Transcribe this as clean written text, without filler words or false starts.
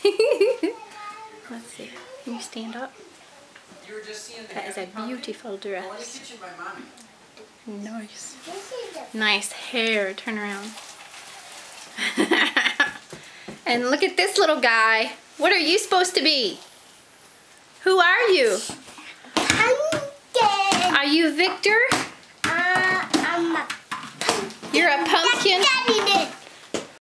Let's see. Can you stand up? That is a beautiful dress. Nice. Nice hair. Turn around. And look at this little guy. What are you supposed to be? Who are you? Pumpkin. Are you Victor? I'm a You're a pumpkin? Daddy did.